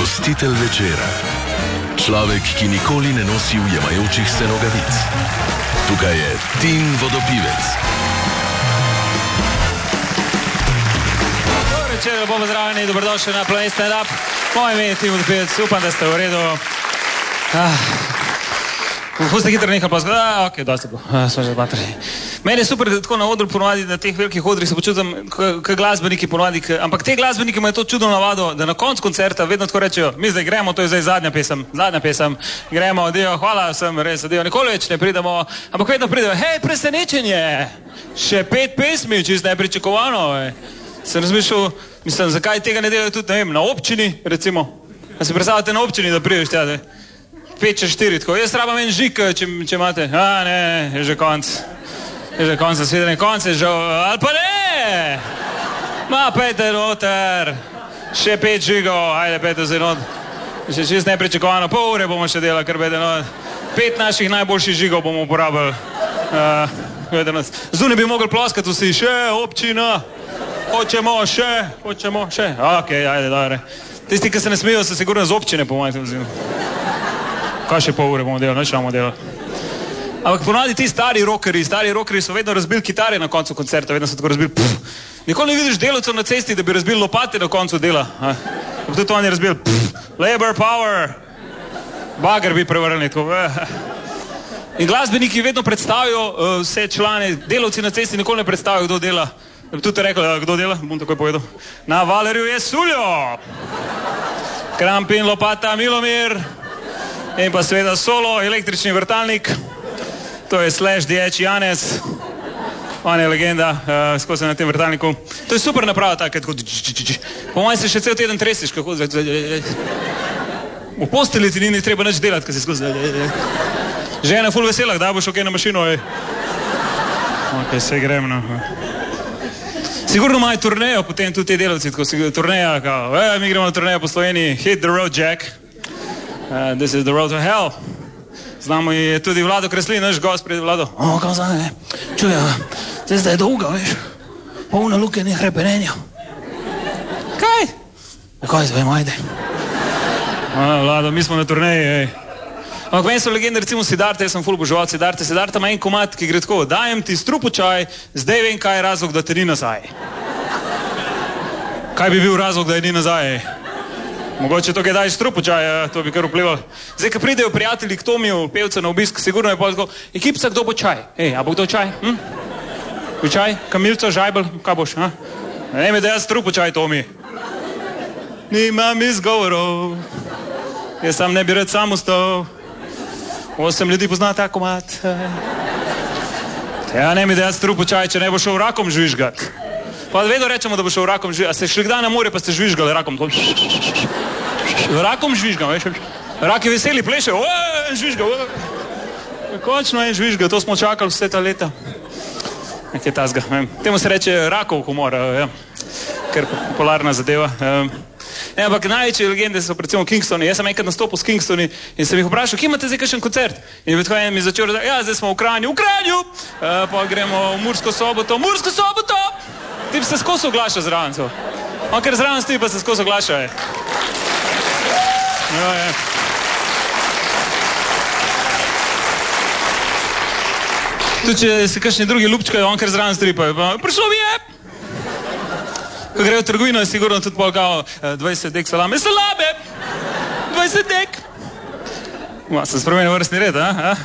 gostitelj večera. Človek, ki nikoli ne nosi ujemajočih se nogavic. Tukaj je Tim Vodopivec. Dobro večer, lepo pozdravljeni, dobrodošli na Planet Stand Up. Moje ime je Tim Vodopivec, upam, da ste v redu. Kako ste hitro nehali pa zgledati? Ok, dosti bo, smo že bateri. Meni je super, da tako na odru ponovadi, na teh velikih odrih se počutim kot glasbeniki ponovadi, ampak te glasbeniki imajo to čudno navado, da na koncu koncerta vedno tako rečejo, mi zdaj gremo, to je zdaj zadnja pesem, gremo, adijo, hvala vsem, res, adijo, nikoli več ne pridemo, ampak vedno pridejo, hej, presenečenje, še 5 pesmi, čisto nepričakovano. Sem razmišljal, mislim, zakaj tega ne delajo tudi, ne vem, na občini, recimo, da si predstavljate na občini, da prideš tjade. 5-4, tako. Jaz rabam en žig, če imate. Ne, je že konc. Je že konc, naslednji konc je že, ali pa ne! Ma, pejte noter. Še 5 žigov, ajde, pejte se noter. Še čist nepričakovano, pol ure bomo še delali, ker pejte noter. 5 naših najboljših žigov bomo uporabili. Zunaj bi mogli ploskati vsi, še občina. Hočemo še. Ok, ajde, dobro. Tisti, ki se ne smejo, so sigurno z občine, po mojem vzim. Kaj še pol ure bomo delali, neč bomo delali. Ampak ponavadi ti stari rockerji so vedno razbili kitare na koncu koncerta, vedno so tako razbili. Nikoli ne vidiš delavcev na cesti, da bi razbili lopate na koncu dela. Tudi to oni razbili. Labor power. Bager bi prevrnili. In glasbeniki vedno predstavijo vse člane, delavci na cesti nikoli ne predstavijo, kdo dela. Da bi tudi rekli, kdo dela, bom takoj povedal. Na Valerju je Suljo. Krampin, lopata, Milomir. In pa seveda solo, električni vrtalnik, to je Slash DH Janez, on je legenda, skozi na tem vrtalniku. To je super naprava taka, tako, po mojem se še cel teden tresiš, kako, v posteli ti ni treba nič delati, ko si skozi, žena ful vesela, da boš ok na mašino, ok, se grem, no. Sigurno imajo turnejo potem tudi te delavci, tako turneja, kao, mi gremo na turnejo po Sloveniji, hit the road, Jack. This is the road to hell. Znamo je tudi Vlado Kreslin, naš gost pred Vlado. Kaj zdaj, čuja, zdaj je dolga, veš, polna lukenih hrepenenja. Kaj? Kaj zdaj, ajde. Vlado, mi smo na turneji, Ampak meni so legende, recimo Siddharta, jaz sem ful oboževal Siddharta. Siddharta ima en komad, ki gre tako, dajem ti strupočaj, zdaj vem, kaj je razlog, da te ni nazaj. Kaj bi bil razlog, da je ni nazaj? Mogoče to, kaj daješ strupočaj, to bi kar vplivalo. Zdaj, ko pridejo prijatelji k Tomiju, pevca na obisk, sigurno je pa tako, ekipca, kdo bo čaj? A bo kdo čaj? Bo čaj? Kamilca, žajbel, kaj boš? Ne mi da jaz strupočaj, Tomi. Nimam izgovorov, jaz sam ne bi rad sam ostal. 8 ljudi pozna ta komad. Ja, ne mi da jaz strupočaj, če ne bo šel rakom žvižgat. Pa vedno rečemo, da bo šel rakom žvižgat. A ste šli kdaj na morje, pa ste žvižgali rakom? Rakom žvižgal, veš? Rak je veseli, pleše, žvižgal. Končno je žvižgal, to smo čakali vse ta leta. Nekaj tazga. Temu se reče rakov humor, ker popularna zadeva. Ampak največje legende so recimo Kingstoni. Jaz sem enkrat nastopil s Kingstoni in sem jih vprašal, kje imate zdaj kakšen koncert? In tako en mi začel reči, ja, zdaj smo v Kranju, pa gremo v Mursko Soboto. Ti bi se skozi oglašal zraven. On ker zraven stoji, pa se skozi oglašal. Tudi če se kakšni drugi lupčkajo, on ker zraven stoji, pa prišlo mi je! Ko grejo v trgovino, je sigurno tudi polgao 20 dek salame. Salame! 20 dek! Se spremenil vrstni red,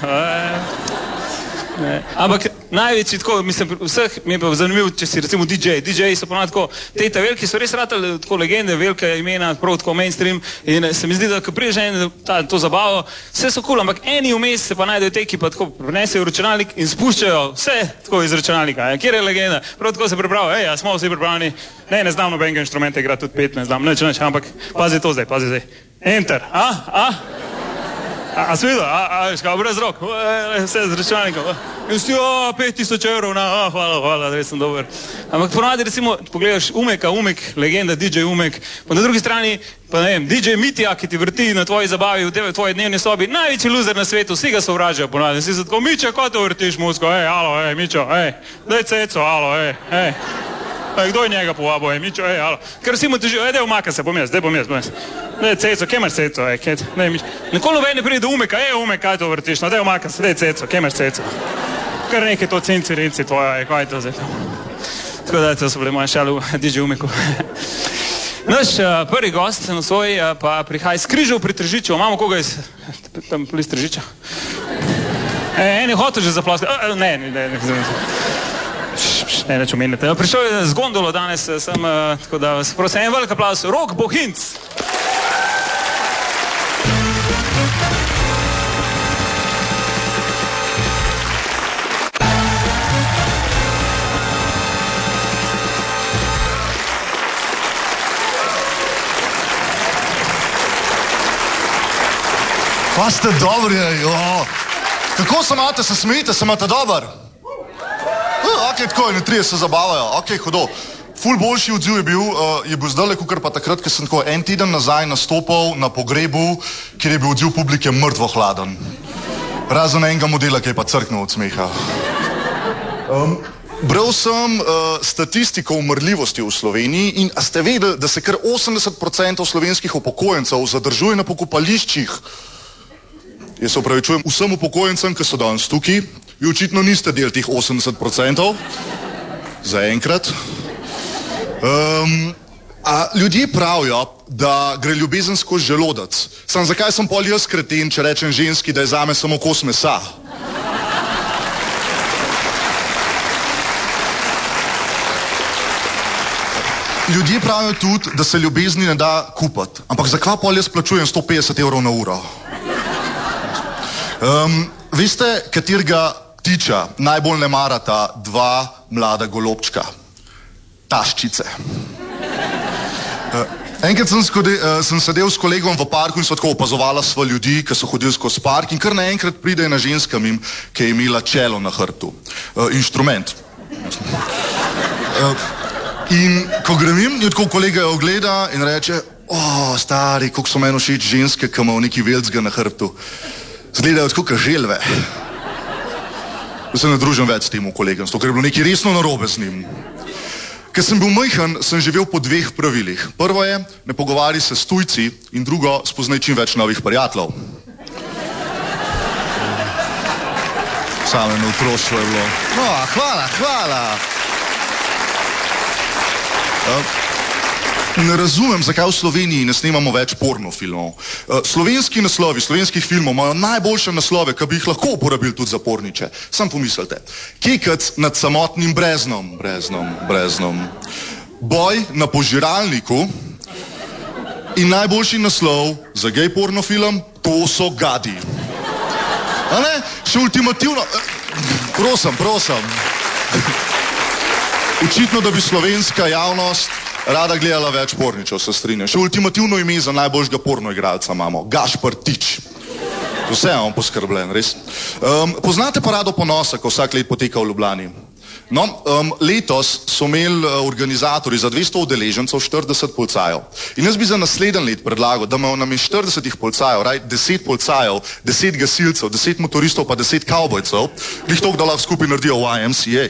Ampak največji tako, mislim, vseh mi je pa zanimiv, če si recimo DJ. DJ-ji so ponovno tako, teta veliki so res ratali tako legende, velike imena, prav tako mainstream in se mi zdi, da ko priješ to zabavo, vse so cool, ampak eni vmes se pa najdejo te, ki pa tako prinesejo računalnik in spuščajo vse tako iz računalnika. Kjer je legenda? Prav tako se pripravijo, smo vsi pripravljeni, ne znam nobenega inštrumenta igrati, tudi 5 ne znam, nič, ampak pazi to zdaj, pazi zdaj. Enter, A si videl? Škao, brez rok, vse z računalnikom. In si, 5000 evrov, hvala, res sem dober. Ampak ponavadi, recimo, pogledaš Umek, legenda DJ Umek, pa na drugi strani, pa ne vem, DJ Mitja, ki ti vrti na tvoji zabavi, v tvoji dnevni sobi, največji loser na svetu, vsi ga sovražajo ponavadi. Si se tako, Miča, ko te vrtiš musko, alo, Mičo, daj ceco, alo, Kdo je njega povabo, je Mičo, alo. Ker vsi mu težijo, daj umaka se, bom jaz. Daj Ceco, kje imaš Ceco, Nikoli noben ne pride do Umeka, Umek, kaj to vrtiš, no daj umaka se, daj Ceco, kje imaš Ceco. Kar nekaj to cenci tvoja, kaj je to zdaj. Tako da, to so bile moje šale v DJ Umeku. Naš prvi gost na svoj pa prihaja iz Križev pri Tržiču. Imamo koga iz tam bliz Tržiča? En je hotel že zaploskati. Ne, neč omenjate. Prišel je z gondolo danes sem, tako da vas prosim, en velik aplaus. Rok Bohinc. Pa ste dobri, kako se imate, se smejite, se imate dober? Ok, tako, in trije se zabavajo, ok, hudo. Ful boljši odziv je bil zdajle, kukor pa takrat, ker sem tako en teden nazaj nastopal na pogrebu, kjer je bil odziv publike mrtvo hladen. Razen enega modela, ki je pa crknil od smeha. Bral sem statistiko umrljivosti v Sloveniji in a ste vedeli, da se kar 80% slovenskih upokojencev zadržuje na pokopališčih? Jaz se opravičujem vsem upokojencem, ki so danes tukaj. Vi očitno niste del teh 80%. Zaenkrat. A ljudje pravijo, da gre ljubezen skozi želodec. Sam zakaj sem pol jaz kreten, če rečem ženski, da je zame samo kos mesa? Ljudje pravijo tudi, da se ljubezni ne da kupati. Ampak zakaj pol jaz plačujem 150 evrov na uro? Veste, katerega ptiča najbolj ne marata dva mlada golobčka? Taščice. Enkrat sem sedel s kolegom v parku in so tako opazovala sva ljudi, ki so hodili skozi park in kar naenkrat pride ena ženska mim, ki je imela čelo na hrbtu. Inštrument. In ko grem jim, jo tako kolega jo ogleda in reče, stari, koliko so meni všeč ženske, ki imajo neki velcga na hrbtu. Zgledajo tako kot želve. Da se ne družim več s tem kolegom, ker je bilo nekaj resno narobe z njim. Ker sem bil majhen, sem živel po dveh pravilih. Prvo je, ne pogovarjaj se s tujci in drugo, spoznaj čim več novih prijateljev. Same otroštvo je bilo. Hvala. Ne razumem, zakaj v Sloveniji ne snemamo več pornofilmov. Slovenski naslovi slovenskih filmov imajo najboljše naslove, ki bi jih lahko uporabili tudi za porniče. Sam pomislite. Kekec nad samotnim breznom. Boj na požiralniku in najboljši naslov za gej pornofilm, to so gadi. A ne? Še ultimativno... Prosim. Očitno, da bi slovenska javnost rada gledala več porničev, se strinjam. Še ultimativno ime za najboljšega pornoigralca imamo. Gašper Tič. Vse imamo poskrbljen, res. Poznate parado ponosa, ko vsak let poteka v Ljubljani? No, letos so imeli organizatorji za 200 udeležencev 40 policajev. In jaz bi za naslednji let predlagal, da imajo namesto 40 policajev, 10 policajev, 10 gasilcev, 10 motoristov pa 10 kavbojcev, glih toliko, da lahko skupaj naredijo YMCA.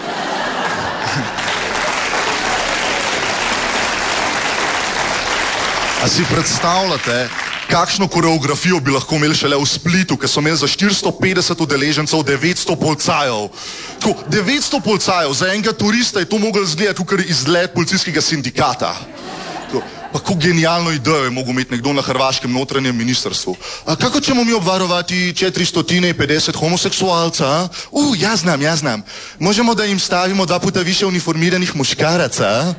A si predstavljate, kakšno koreografijo bi lahko imeli šele v Splitu, ker so imeli za 450 udeležencev 900 policajev. Tako, 900 policajev za enega turista je to mogel izgledati, kar je izlet policijskega sindikata. Tako, pa kako genialno idejo je mogel imeti nekdo na hrvaškem notranjem ministrstvu. A kako ćemo mi obvarovati 450 homoseksualca? Ja znam. Možemo da jim stavimo 2 puta više uniformiranih muškaraca?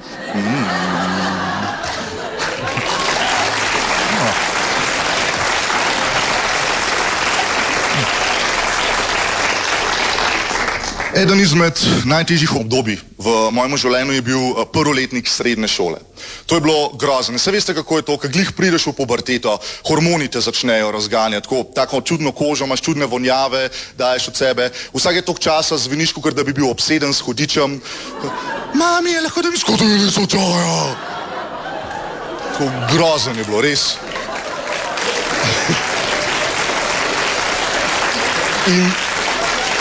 Eden izmed najtežjih obdobij v mojem življenju je bil prvoletnik srednje šole. To je bilo grozno. Se veste, kako je to, ko glih prideš v puberteto, hormoni te začnejo razganjati, tako čudno kožo, imaš čudne vonjave, daješ od sebe. Vsake toliko časa zveniš, kot da bi bil obseden s hudičem. Mami, je lahko da mi skodili so čaja. Tako grozno je bilo, res.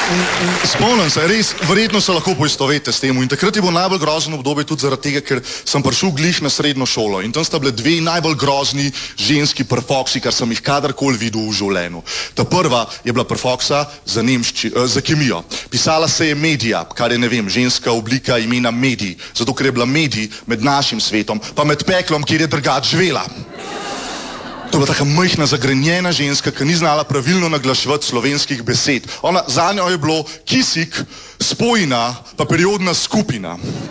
Spomnim se, res, verjetno se lahko poistovete s tem. In takrat je bilo najbolj grozno obdobje tudi zaradi tega, ker sem prišel glih na srednjo šolo. In tam sta bile dve najbolj grozni ženski prfoksi, kar sem jih kadarkoli videl v življenju. Ta prva je bila prfoksa za kemijo. Pisala se je Medija, kar je, ne vem, ženska oblika imena Medij. Zato, ker je bila Medij med našim svetom, pa med peklom, kjer je drugače živela. To je bila taka majhna, zagrenjena ženska, ki ni znala pravilno naglaševati slovenskih besed. Za njo je bilo kisik, spojina, pa periodna skupina.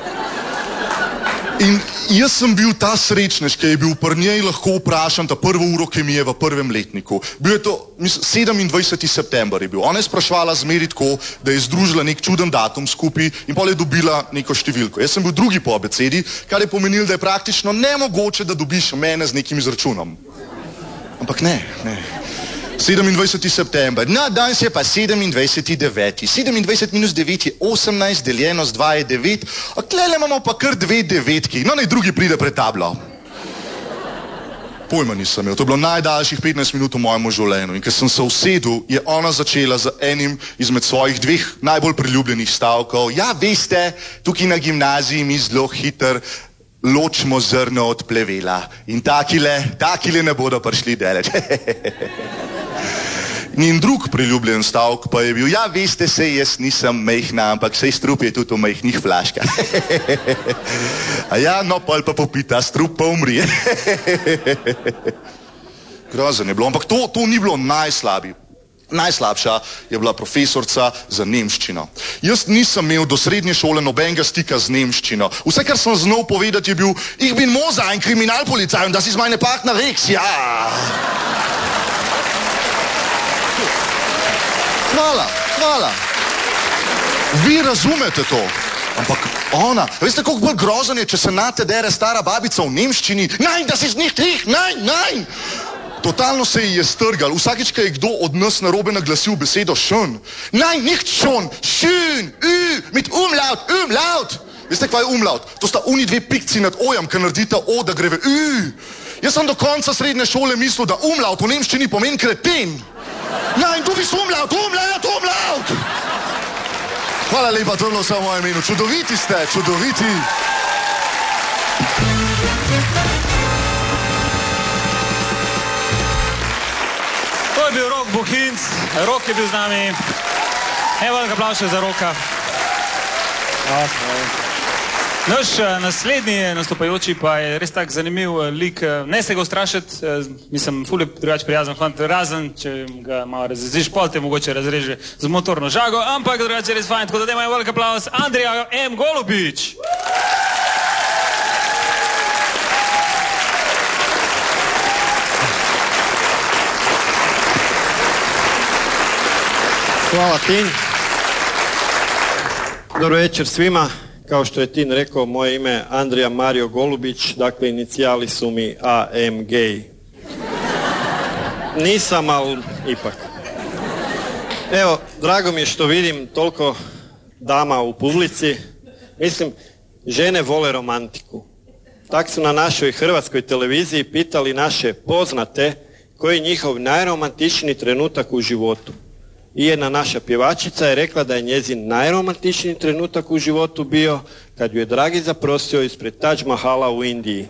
In jaz sem bil ta srečnež, ki je bil pri njej lahko vprašan ta prvo uro kemije v prvem letniku. Bil je to, 27. september je bil. Ona je spraševala zmeri tako, da je združila nek čuden datum skupaj in potem je dobila neko številko. Jaz sem bil drugi po abecedi, kar je pomenilo, da je praktično nemogoče, da dobiš mene z nekim izračunom. Ampak ne. 27. september. No, danes je pa 27.9. 27 minus 9 je 18, deljeno z 2 je 9, a tlele imamo pa kar 2 devetki. No, naj drugi pride pred tablo. Pojma nisem imel. To je bilo najdaljših 15 minut v mojem življenju. In ko sem se usedel, je ona začela z enim izmed svojih dveh najbolj priljubljenih stavkov. Ja, veste, tukaj na gimnaziji mi zelo hiter ločimo zrno od plevela. In takile ne bodo prišli daleč. Njen drug priljubljen stavk pa je bil, ja, veste, sej jaz nisem majhna, ampak sej strup je tudi v majhnih flaškah. A ja, no, pol pa popita, strup pa umri. Grozen je bilo, ampak to ni bilo najslabša je bila profesorca za nemščino. Jaz nisem imel do srednje šole nobenega stika z nemščino. Vse, kar sem znal povedati, je bil, ich bin Moser, ein Kriminalpolizei, und das ist meine Partner Rex, ja. Hvala. Vi razumete to. Ampak ona, veste, koliko bolj grozen je, če se nate dere stara babica v nemščini. Nein, das ist nicht ich, nein. Totalno se ji je strgal. Vsakič, ko je kdo od nas narobe naglasil besedo schön. Nein, nicht schon, schön, mit umlaut. Veste, kva je umlaut? To sta oni dve pikci nad ojem, ki naredita o, da gre v Jaz sem do konca srednje šole mislil, da umlaut v nemščini pomeni kreten. Nein, du bist umlaut. Hvala lepa, to je bilo vse v mojem imenu. Čudoviti ste, čudoviti. To je bil Rok Bohinc, Rok je bil z nami. Evo, velik aplavz še za Roka. Naš naslednji nastopajoči pa je res tak zanimiv lik. Ne se ga ustrašiti, mislim, ful je drugače prijazen fant, razen, če ga malo razreziš, pol te mogoče razreže z motorno žago, ampak drugače je res fajn, tako da dajmo velik aplavz Andrija M. Golubič. Hvala Tin. Dobro večer svima. Kao što je Tin rekao, moje ime je Andrija Mario Golubić, dakle inicijali su mi AMG. Nisam, ali ipak. Evo, drago mi je što vidim toliko dama u publici. Mislim, žene vole romantiku. Tak su na našoj hrvatskoj televiziji pitali naše poznate koji je njihov najromantičniji trenutak u životu. I jedna naša pjevačica je rekla da je njezin najromantičniji trenutak u životu bio kad ju je Dragi zaprosio ispred Taj Mahala u Indiji.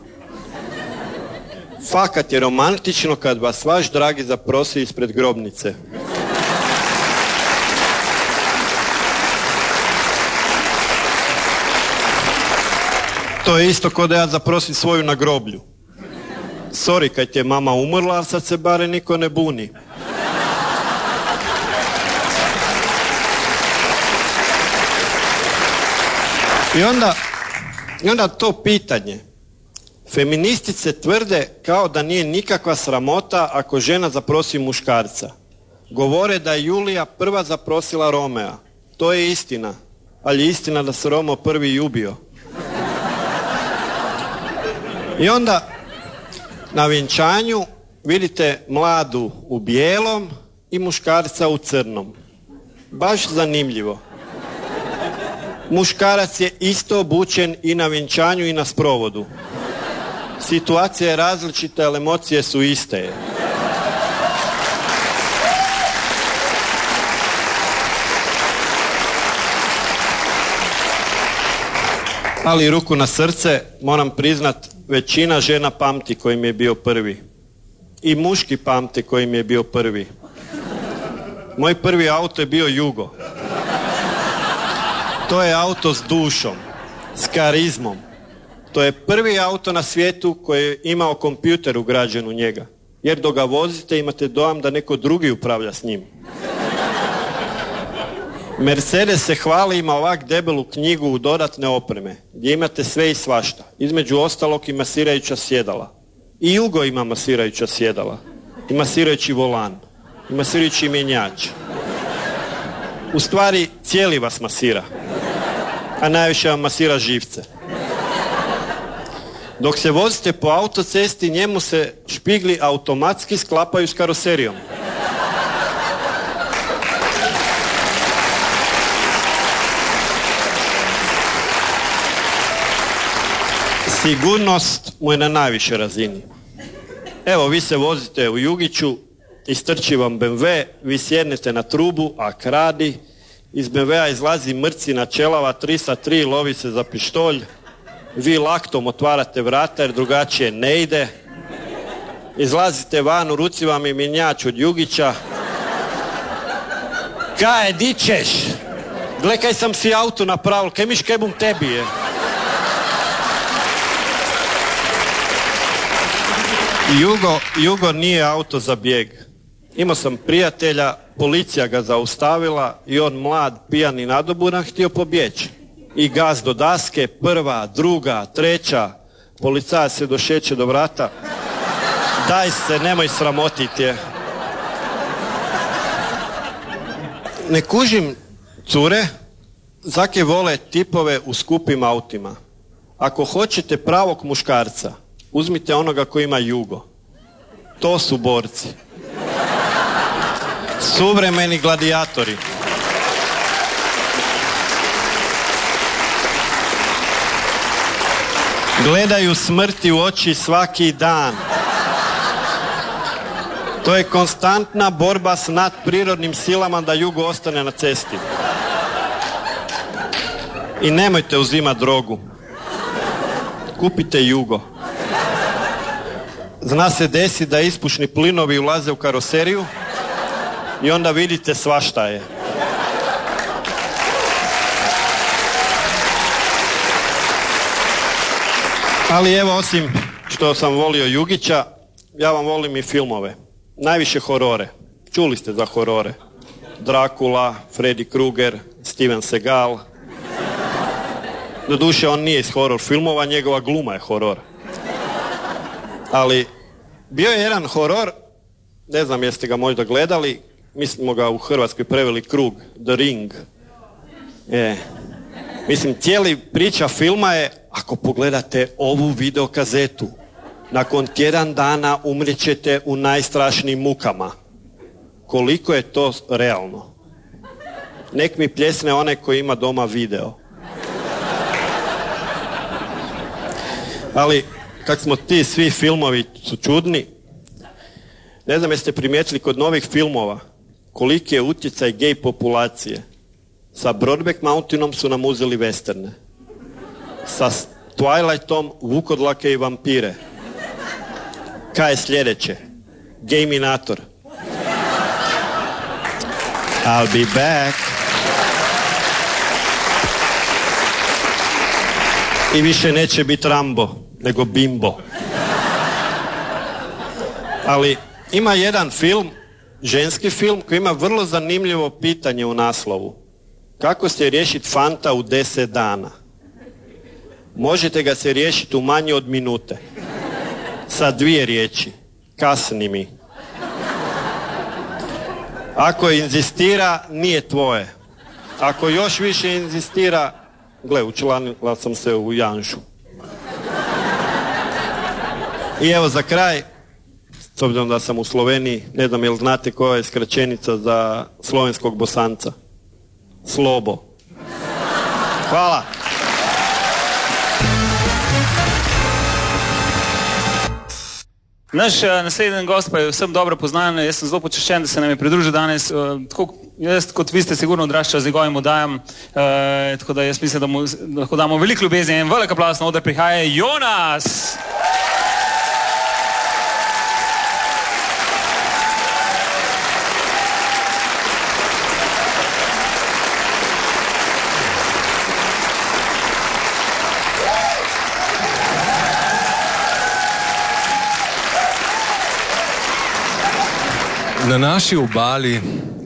Fakat je romantično kad vas vaš Dragi zaprosi ispred grobnice. To je isto ko da ja zaprosim svoju na groblju. Sorry, kad ti je mama umrla, sad se bare niko ne buni. I onda to pitanje. Feministice tvrde kao da nije nikakva sramota ako žena zaprosi muškarca. Govore da je Julija prva zaprosila Romea. To je istina. Ali je istina da se Romeo prvi i ubio. I onda na vjenčanju vidite mladu u bijelom i muškarca u crnom. Baš zanimljivo. Muškarac je isto obučen i na vjenčanju i na sprovodu. Situacija je različita, ali emocije su iste. Ali ruku na srce, moram priznat, većina žena pamti koji mi je bio prvi. I muški pamte koji mi je bio prvi. Moj prvi auto je bio Jugo. To je auto s dušom, s karizmom. To je prvi auto na svijetu koji je imao kompjuter ugrađen u njega. Jer dok ga vozite imate dojam da neko drugi upravlja s njim. Mercedes se hvali, ima ovak debelu knjigu u dodatne opreme, gdje imate sve i svašta. Između ostalog i masirajuća sjedala. I Jugo ima masirajuća sjedala. I masirajući volan. I masirajući mjenjač. U stvari, cijeli vas masira. A najviše vam masira živce. Dok se vozite po autocesti, njemu se špigli automatski sklapaju s karoserijom. Sigurnost mu je na najvišoj razini. Evo, vi se vozite u Jugiću, istrči vam BMW, vi sjednete na trubu, a kradi, iz BMW-a izlazi mrcina čelava 3 lovi se za pištolj, vi laktom otvarate vrata jer drugačije ne ide, izlazite van, u ruci vam je mjenjač od Jugića. Kaj, di ćeš? Gle kaj sam si auto napravil, kaj miš kaj bum tebi je? Jugo nije auto za bijeg. Imao sam prijatelja, policija ga zaustavila i on mlad, pijan i nadoburan htio pobjeći. I gaz do daske, prva, druga, treća, policajac se došeće do vrata. Daj se, nemoj sramotiti je. Ne kužim cure, zake vole tipove u skupim autima. Ako hoćete pravog muškarca, uzmite onoga koji ima Jugo. To su borci. Suvremeni gladijatori. Gledaju smrti u oči svaki dan. To je konstantna borba s nadprirodnim silama da Jugo ostane na cesti. I nemojte uzimati drogu. Kupite Jugo. Zna se desi da ispušni plinovi ulaze u karoseriju i onda vidite svašta je. Ali evo, osim što sam volio Jugića, ja vam volim i filmove. Najviše horore. Čuli ste za horore. Dracula, Freddy Krueger, Steven Seagal. Doduše, on nije iz horor filmova, njegova gluma je horor. Ali bio je jedan horor, ne znam jeste ga možda gledali, mi smo ga u Hrvatskoj preveli Krug, The Ring. Mislim, cijeli priča filma je, ako pogledate ovu videokazetu, nakon tjedan dana umrijećete u najstrašnijim mukama. Koliko je to realno? Nek mi pljesne onaj koji ima doma video. Ali, kak smo ti svi filmovi su čudni, ne znam jeste primijetili kod novih filmova koliki je utjecaj gej populacije. Sa Brokeback Mountainem su nam uzeli westerne. Sa Twilightom vukodlake i vampire. Kaj je sljedeće? Gejminator. I'll be back. I više neće biti Rambo, nego Bimbo. Ali ima jedan film, ženski film, koji ima vrlo zanimljivo pitanje u naslovu. Kako se riješiti fanta u 10 dana? Možete ga se riješiti u manje od minute. Sa 2 riječi. Kasni mi. Ako inzistira, nije tvoje. Ako još više inzistira, gle, učlanila sam se u Janšu. I evo za kraj, s obzirom da sam u Sloveniji, ne znam jel znate koja je skraćenica za slovenskog Bosanca. Slobo. Hvala. Naš naslednji gost pa je vsem dobro poznan, jaz sem zelo počaščen, da se nam je pridružil danes, tako jaz kot vi ste sigurno odraščali z njegovim oddajam, tako da jaz mislim, da mu lahko damo veliko ljubezni in velik aplavz na oder prihaja Jonas! Na naši obali,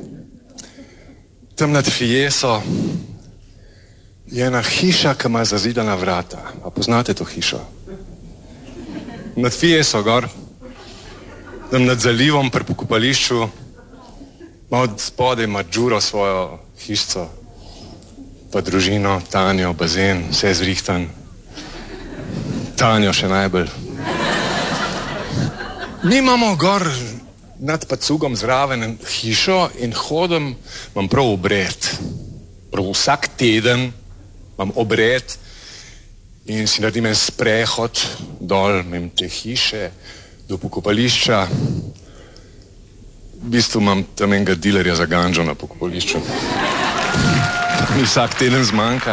tam nad Fieso, je ena hiša, ki ima zazidana vrata. A poznate to hišo? Nad Fieso, gor, tam nad zalivom pri pokopališču, ima od spodaj ima Đuro svojo hišco, pa družino, Tanjo, bazen, vse zrihtan. Tanjo še najbolj. Mi imamo gor nad Pacugom zraven hišo in hodim, imam prav obred. Prav vsak teden imam obred in si naredim en sprehod dol mimo te hiše do pokopališča. V bistvu imam tam enega dilerja za ganđo na pokopališču. Mi vsak teden zmanjka.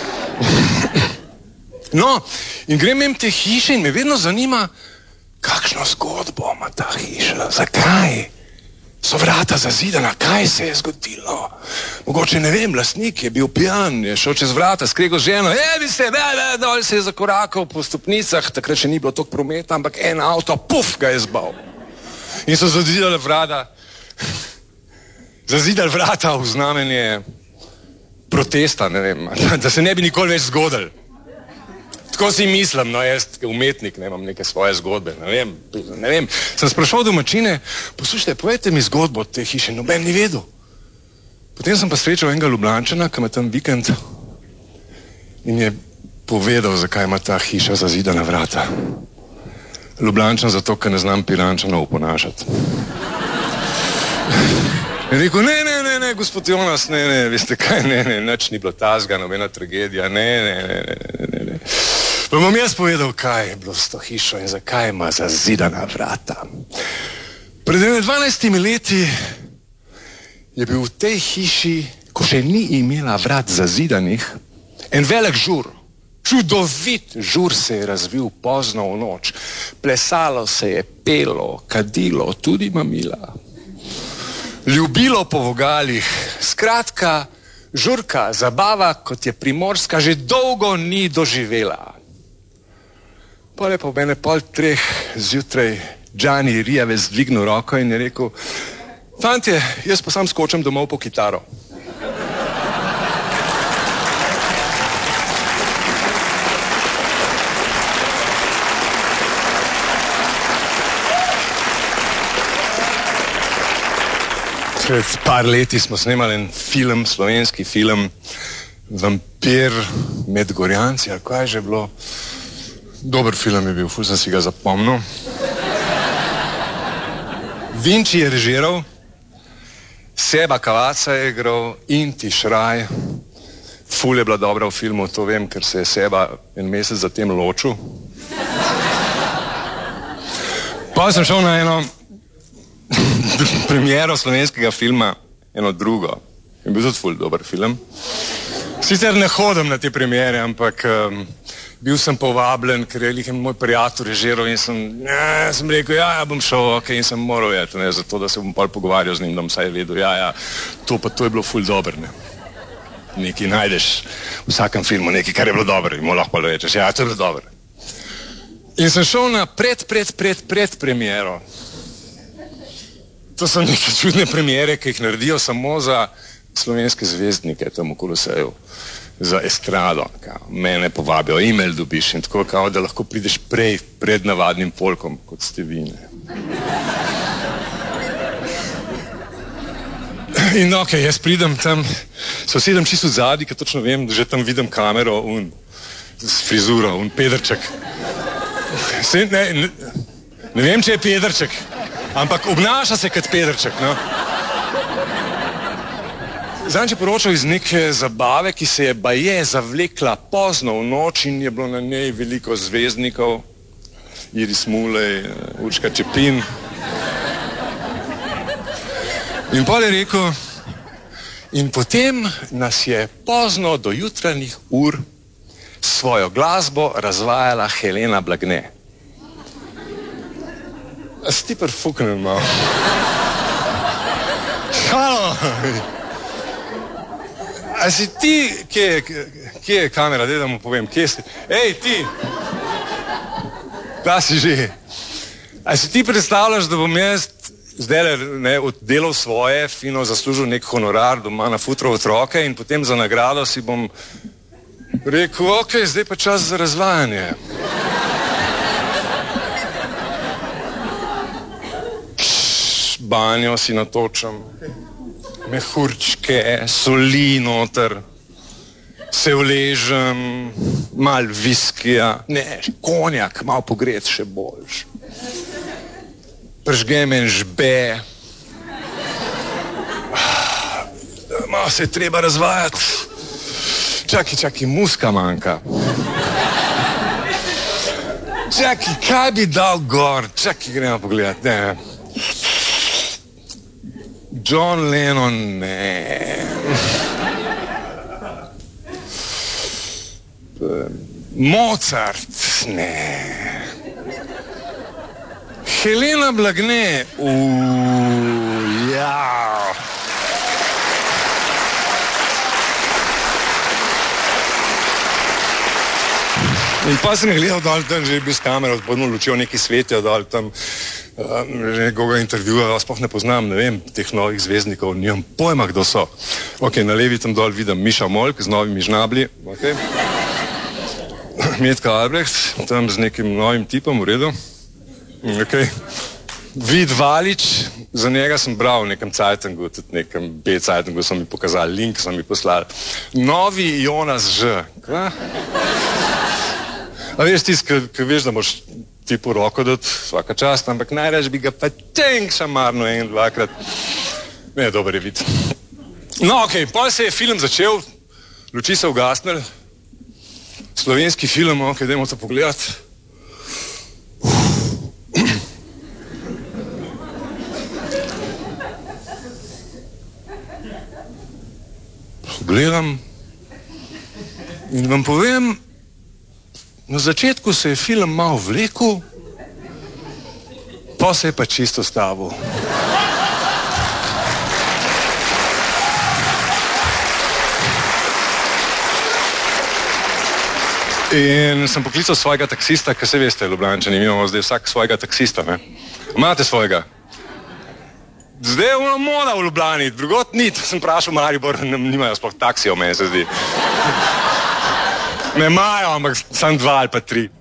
No, in grem mimo te hiše in me vedno zanima, kakšno zgodbo ima ta hiša? Zakaj? So vrata zazidana, kaj se je zgodilo? Mogoče, ne vem, lastnik je bil pijan, je šel čez vrata, skregal z ženo, bi se, dol se je zakorakal po stopnicah, takrat še ni bilo toliko prometa, ampak en avto, puf, ga je zbal. In so zazidali vrata v znamenje protesta, ne vem, da se ne bi nikoli več zgodili. Tako si mislim, no jaz umetnik, ne imam neke svoje zgodbe, ne vem. Sem sprašal domačine, poslušajte, povejte mi zgodbo od te hiše, noben ni vedel. Potem sem pa srečal enega Ljubljančana, ki ima tam vikend in je povedal, zakaj ima ta hiša zazidana vrata. Ljubljančan zato, ker ne znam Pirančanov oponašati. In rekel, ne, gospod Jonas, ne, veste kaj, ne, nič ni bilo tazga, nobena tragedija, ne. Pa bom jaz povedal, kaj je bilo s to hišo in zakaj ima zazidana vrata. Pred 12 leti je bil v tej hiši, ko še ni imela vrat zazidanih, en velik žur. Čudovit žur se je razvil pozno v noč. Plesalo se je, pelo, kadilo, tudi mamila. Ljubilo po vogalih, skratka, žurka, zabava, kot je Primorska, že dolgo ni doživela. Pol je pa ob 2:30 zjutraj Džani Rijavec dvignil roko in je rekel, fantje, jaz pa sam skočem domov po kitaro. Pred par leti smo snemali en film, slovenski film, Vampir med Gorjanci, ali kaj je že bilo. Dober film je bil, ful sem si ga zapomnil. Vinči je režiral, Seba Kavaca je igral, Inti Šraj. Ful je bila dobra v filmu, to vem, ker se je Seba en mesec zatem ločil. Pa sem šel na eno premiero slovenskega filma, eno drugo. Je bil tudi ful dober film. Sicer ne hodim na te premiere, ampak bil sem povabljen, ker je moj prijatelj režiral in sem rekel, ja, bom šel, ok, in sem moral jeti, zato da se bom pol pogovarjal z njim, da bom vsaj vedel, ja, to je bilo ful dober, ne. Nekaj najdeš v vsakem filmu, nekaj, kar je bilo dobro, in mu lahko pa rečeš, ja, to je bilo dobro. In sem šel na predpremiero. To so neke čudne premiere, ki jih naredijo samo za slovenske zvezdnike tam v Koloseju, za estrado. Mene povabijo, e-mail dobiš in tako, da lahko prideš pred navadnim folkom, kot ste vi. In ok, jaz pridem tam, sosedem čisto v zadnji, ker točno vem, da že tam vidim kamero, s frizuro, Pedrček. Ne vem, če je Pedrček, ampak obnaša se kot Pedrček, no. Zadnjič je poročal iz neke zabave, ki se je baje zavlekla pozno v noč in je bilo na njej veliko zvezdnikov. Iris Mulej, Urška Čepin. In pol je rekel, in potem nas je pozno do jutranjih ur svojo glasbo razvajala Helena Blagne. A si ti prfuknen malo? Halo! A si ti, kje je kamera, da mu povem, kje si? Ej, ti! Da si že. A si ti predstavljaš, da bom jaz zdaj oddelal svoje, fino zaslužil nek honorar doma na futro otroke in potem za nagrado si bom rekel, ok, zdaj pa čas za razvajanje. Banjo si natočam, mehurčke, soli noter, se vležem, mal viskija, ne, konjak, mal pogret še boljš. Pržgem en žbe. Malo se je treba razvajati. Čakaj, muska manjka. Čakaj, kaj bi dal gor? Čakaj, gremo pogledati, ne. John Lennon, ne. Mozart, ne. Helena Blagne, ja. In pa sem gledal dol tam, že je bil s kamero, spodno lučijo neki svetijo dol tam, že nekoga intervjuja, sploh ne poznam, ne vem, teh novih zvezdnikov, nimam pojma, kdo so. Ok, na levi tam dol vidim Miša Molk z novimi žnabli, ok. Metka Albrecht, tam z nekim novim tipom, v redu. Ok. Vid Valič, za njega sem bral v nekem Cajtangu, tudi nekem B-Cajtangu so mi pokazali, link so mi poslali. Novi Jonas Ž. Kva? A veš tisti, ki veš, da moraš tipu roko dati vsaka čast, ampak najraž bi ga pa tenk šamarno en, dvakrat. Ne, dober je vid. No, ok, pol se je film začel, luči se ugasnili, slovenski film, ok, dajmo to pogledati. Gledam in vam povem, na začetku se je film malo vlekel, pa se je pa čisto stavil. In sem poklical svojega taksista, ker se veste, Ljubljančani, mi imamo zdaj vsak svojega taksista, ne? Imate svojega? Zdaj je ona moda v Ljubljani, drugot ni, sem vprašal Maribor, nimajo sploh taksijo, meni se zdi. Ne imajo, ampak sam 2 ali pa 3.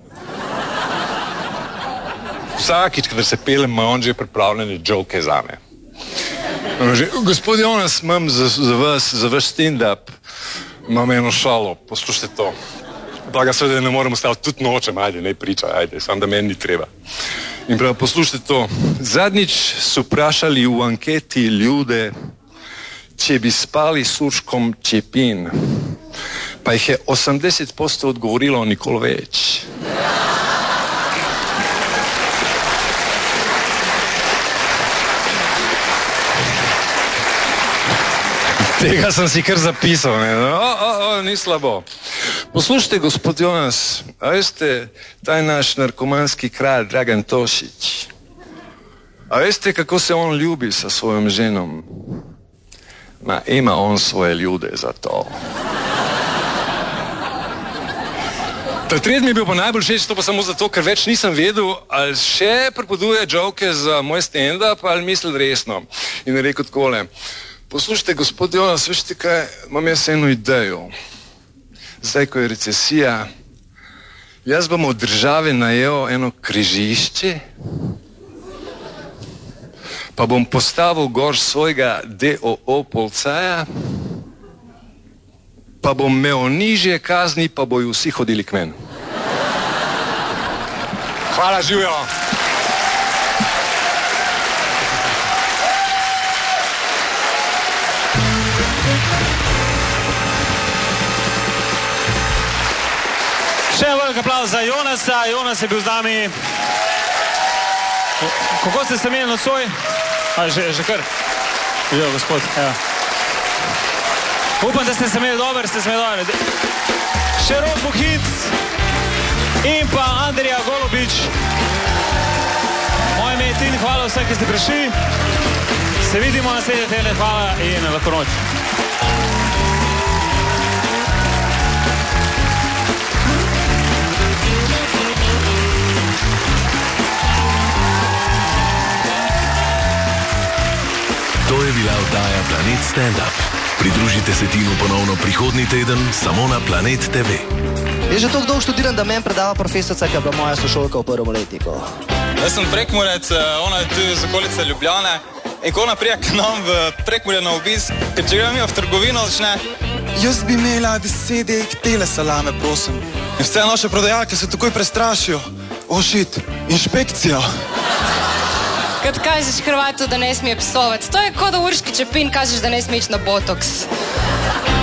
Vsakič, kadar se pelem, ima on že pripravljene džoke zame. Gospod Jonas, imam za vaš stand-up, imam eno šalo, poslušajte to. Pa ga seveda ne morem ostaviti, tudi nočem, ajde, ne pričaj, ajde, sam da meni ni treba. In prav, poslušajte to. Zadnjič so vprašali v anketi ljude, če bi spali s Urškom Čepin, pa jih je 80% odgovorilo nikoli več. Tega sem si kar zapisal, ne? Ni slabo. Poslušajte, gospod Jonas, a veste, taj naš narkomanski kralj Dragan Tošić, a veste, kako se on ljubi sa svojom ženom? Ma, ima on svoje ljude za to. Ta tret mi je bil pa najbolj všeč, to pa samo zato, ker več nisem vedel, ali še prepoduje džoke za moj stand-up, ali misli resno. In je rekel takole, poslušajte, gospod Jonas, veste kaj, imam jaz eno idejo. Zdaj, ko je recesija, jaz bom od države najel eno križišče, pa bom postavil gor svojega DOO policaja, pa bom imel nižje kazni, pa bojo vsi hodili k meni. Hvala, živijo! Še en velik aplauz za Jonasa. Jonas je bil z nami. Kako ste se imeli nocoj? Že kar? Že, gospod, evo. Upam, da ste se imeli dober, Še Rok Bohinc in pa Andrija Golubič. Moje ime je Tin, hvala vsem, ki ste prišli. Se vidimo naslednje tedne, hvala in lahko noč. To je bila oddaja Planet Stand-up. Pridružite se Tinu ponovno prihodnji teden samo na Planet TV. Je že toliko dolgo študiran, da meni predava profesorica, ki je bila moja sošolka v prvem letniku. Jaz sem Prekmurec, ona je tu iz okolice Ljubljane. In ko ona prija k nam v Prekmurje na obisk, ker če gremo v trgovino, začne: jaz bi imela 10 tele salame, prosim. In vse naše prodajalke se takoj prestrašijo. Oh shit, inšpekcija. Kad kažeš Hrvatu, da ne smije psovati, to je ko da Urški Čepin kažeš da ne smije ići na botoks.